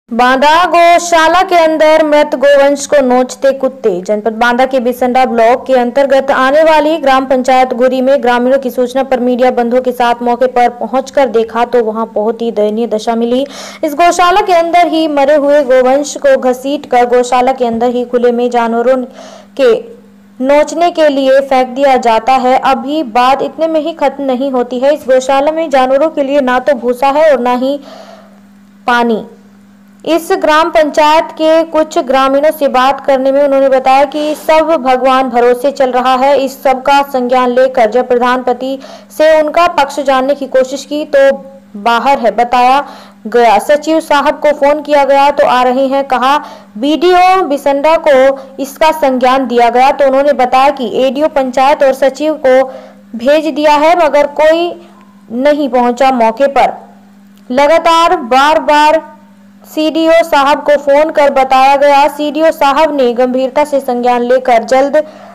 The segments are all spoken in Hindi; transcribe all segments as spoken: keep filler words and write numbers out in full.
बांदा गौशाला के अंदर मृत गोवंश को नोचते कुत्ते। जनपद बांदा के बिसंडा ब्लॉक के अंतर्गत आने वाली ग्राम पंचायत गुरी में ग्रामीणों की सूचना पर मीडिया बंधुओं के साथ मौके पर पहुंचकर देखा तो वहां बहुत ही दयनीय दशा मिली। इस गौशाला के अंदर ही मरे हुए गोवंश को घसीटकर गौशाला के अंदर ही खुले में जानवरों के नोचने के लिए फेंक दिया जाता है। अभी बात इतने में ही खत्म नहीं होती है। इस गौशाला में जानवरों के लिए ना तो भूसा है और ना ही पानी। इस ग्राम पंचायत के कुछ ग्रामीणों से बात करने में उन्होंने बताया कि सब भगवान भरोसे चल रहा है। इस सब का संज्ञान लेकर जब प्रधानपति से उनका पक्ष जानने की कोशिश की तो बाहर है बताया गया। सचिव साहब को फोन किया गया तो आ रहे हैं कहा। बीडीओ बिसंडा को इसका संज्ञान दिया गया तो उन्होंने बताया कि एडीओ पंचायत और सचिव को भेज दिया है मगर कोई नहीं पहुंचा मौके पर। लगातार बार बार सीडीओ साहब को फोन कर बताया गया। सीडीओ साहब ने गंभीरता से संज्ञान लेकर जल्द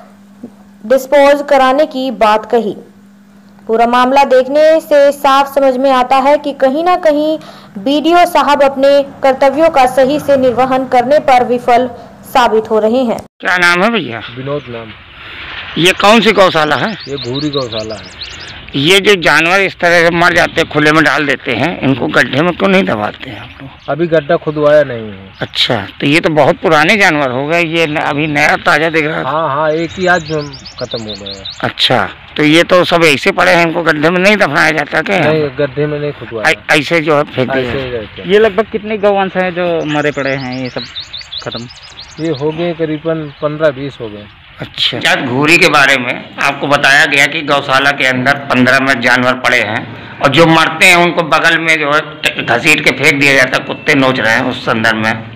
डिस्पोज कराने की बात कही। पूरा मामला देखने से साफ समझ में आता है कि कहीं ना कहीं बीडीओ साहब अपने कर्तव्यों का सही से निर्वहन करने पर विफल साबित हो रहे हैं। क्या नाम है भैया? विनोद नाम। ये कौन सी गौशाला है? ये भूरी गौशाला है। ये जो जानवर इस तरह से मर जाते हैं, खुले में डाल देते हैं, इनको गड्ढे में क्यों नहीं दबाते हैं आप लोग? अभी गड्ढा खुदवाया नहीं है। अच्छा, तो ये तो बहुत पुराने जानवर हो गए, ये न, अभी नया ताजा दिख रहा है। हाँ हाँ, एक ही आज खत्म हो गया। अच्छा, तो ये तो सब ऐसे पड़े हैं, इनको गड्ढे में नहीं दफनाया जाता क्या? नहीं, गड्ढे में नहीं खुदवाया, ऐसे जो है फेंक दिए। ये लगभग कितने गौवंश हैं जो मरे पड़े हैं ये सब खत्म? ये हो गए करीबन पंद्रह बीस हो गए। अच्छा, आज घूरी के बारे में आपको बताया गया कि गौशाला के अंदर पंद्रह में जानवर पड़े हैं और जो मरते हैं उनको बगल में जो है घसीट के फेंक दिया जाता है, कुत्ते नोच रहे हैं। उस संदर्भ में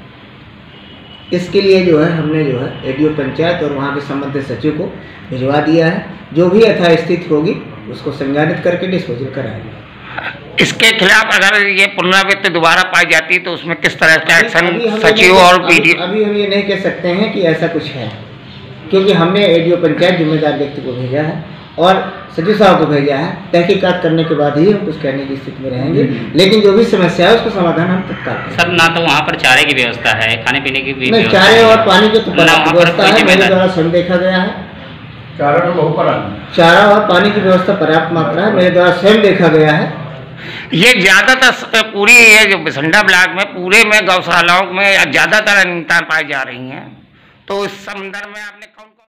इसके लिए जो है हमने जो है एडीओ पंचायत और वहाँ के संबंधित सचिव को भिजवा दिया है। जो भी यथास्थिति होगी उसको संज्ञानित करके डिस्पोजल कराएंगे। इसके खिलाफ अगर ये पुनरावृत्ति दोबारा पाई जाती है तो उसमें किस तरह का एक्शन सचिव और बीडीओ? अभी हम ये नहीं कह सकते हैं कि ऐसा कुछ है, क्योंकि हमने एडीओ पंचायत जिम्मेदार व्यक्ति को भेजा है और सचिव साहब को भेजा है। तहकीकात करने के बाद ही हम कुछ कहने की स्थिति में रहेंगे, लेकिन जो भी समस्या है उसका समाधान हम तत्काल करेंगे। सर, ना तो वहाँ पर चारे की व्यवस्था है, खाने पीने की भी नहीं, चारे और पानी की तो व्यवस्था है, मेरे द्वारा स्वयं देखा गया है। चारा तो बहुत पड़ा, चारा और पानी की व्यवस्था पर्याप्त मात्रा है, मेरे द्वारा स्वयं देखा गया है। ये ज्यादातर पूरी ये जो बिसंडा ब्लॉक में पूरे में गौशालाओं में ज्यादातर अनियमितताएं पाई जा रही हैं, तो इस संदर्भ में आपने कौन